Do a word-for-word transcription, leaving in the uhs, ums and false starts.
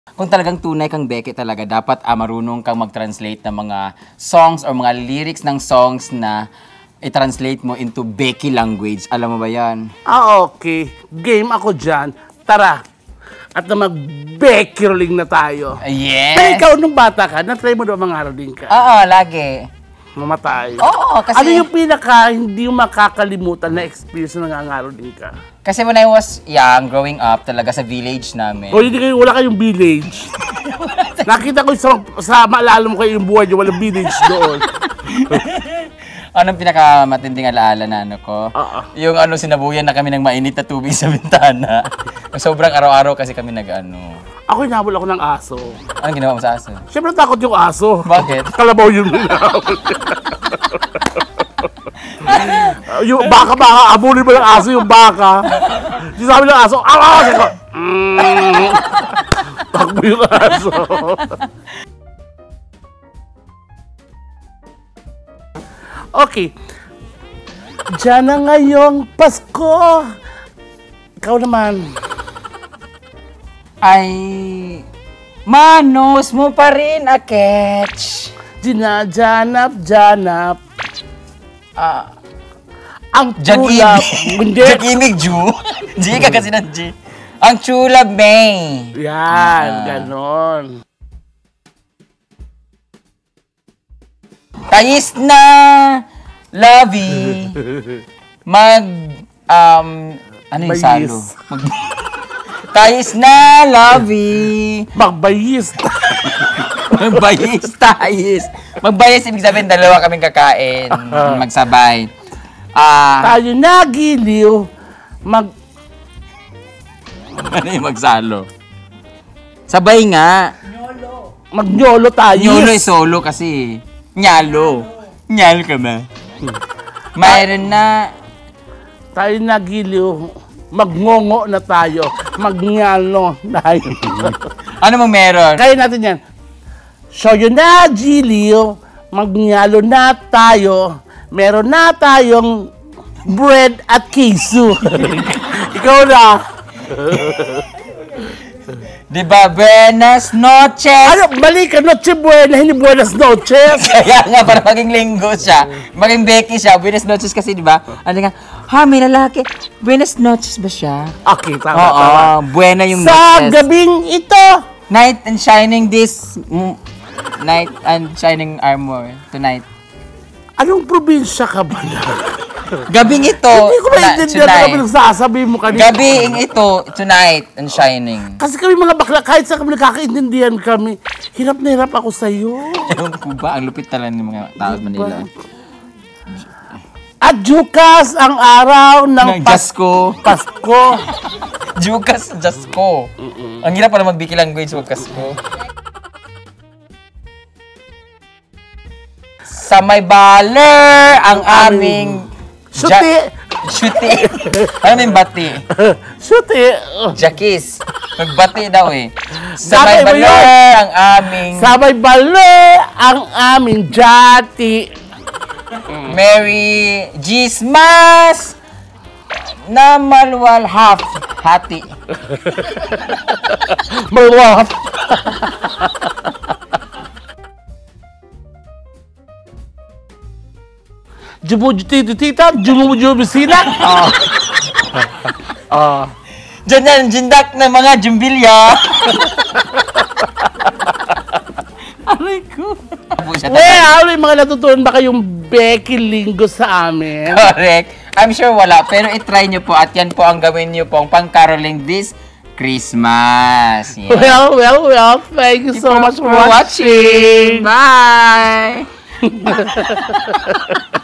Kung talagang tunay kang Becky talaga, dapat ah, marunong kang mag-translate ng mga songs or mga lyrics ng songs na i-translate mo into Becky language. Alam mo ba yan? Ah, okay. Game ako dyan. Tara. At na mag-Becky rolling na tayo. Yes! Pero ikaw, nung bata ka, na-try mo doon mga rolling ka? Oo, lagi. Mamatay. Oo, kasi... Ano yung pinaka hindi mo makakalimutan na experience na nangangaroling ka? Kasi when I was young, growing up talaga sa village namin. O hindi kayo, wala kayong village. Nakita ko sa, sa maalala mo kayo yung buhay nyo, walang village doon. Anong pinakamatinding alaala na ano ko? Oo. Yung ano, sinabuyan na kami ng mainit na tubig sa bintana. Sobrang araw-araw kasi kami nag-ano. Ako hinabol ako ng aso. Anong ginawa mo sa aso? Siyempre takot yung aso. Bakit? Kalabaw yun hinabol. Yung baka, baka, abulin mo ng aso yung baka. Yung sabi ng aso, aw, aw, aw, mm, takbo yung aso. Okay. Diyan na ngayong Pasko. Ikaw naman. Ay... Manos mo pa rin, Aketch. Dinajanap-janap. Ah... Ang Jagimig. tulap. Hindi. Jagimig, Ju. G ka kasi ng G. Ang chulab, May. Yan, Ah. ganon. Tayis na, Lovey. Mag... Um... Ano yung Bayis. salo? Mag... Tayis na, Lovey. Magbayis. Magbayis, tayis. Magbayis, ibig sabihin dalawa kaming kakain. Magsabay. Ah... Tayo nagiliw. Mag... ano yung magsalo? Sabay nga. Magnyolo tayo. Nyolo is solo kasi. Nyalo. Nyalo ka ba? Mayroon na... Tayo nagiliw. Magngongo na tayo. Magnyalo tayo. Ano mo meron? Kaya natin yan. So yun na, Giliw. Magnyalo na tayo. Meron na tayong bread at queso. Ikaw na. Di ba, buenas noches? Ano, mali ka, noche buena, hindi buenas noches. Kaya nga, para maging linggo siya, maging Becky siya, buenas noches kasi, di ba? Ano nga, ha, may lalaki, buenas noches ba siya? Okay, tama, Oo, tama. buena yung Sa noches. gabing ito, Night and shining this, mm, night and shining armor tonight. anong probinsya ka ba na? Gabing ito, Hindi ko na- maintindihan na kami nagsasabi mo kanina. Gabing ito, tonight and shining. Kasi kami mga bakla, kahit sa kami nakakaintindihan kami, hirap na hirap ako sa'yo. Ewan ko ba, ang lupit talaga ng mga tao sa Manila. At Jukas ang araw ng Ng Jasko. Pasko. Jukas, Jasko. Ang hirap pala mag-Biki language, wag Kasko. Sa may baler, ang aming... Suti! Ja- Suti! Ano yung bati? Suti! Jakis. Magbati daw eh. Sa may Sabay mo baler, yun. ang aming... Sabay balo ang aming jati. Merry Gismas na malwal half hati. Malwap. Jubu-juti-tita, jumu-jubu-sila. Ah. Ah. Diyan yan, jindak ng mga jumbilya. Aray ko. Well, may mga natutunan ba kayong Becky Linggo sa amin? Correct. I'm sure wala, pero itry nyo po at yan po ang gawin nyo po ang pang-caroling this Christmas. Yeah. Well, well, well, thank you so much for watching. Bye!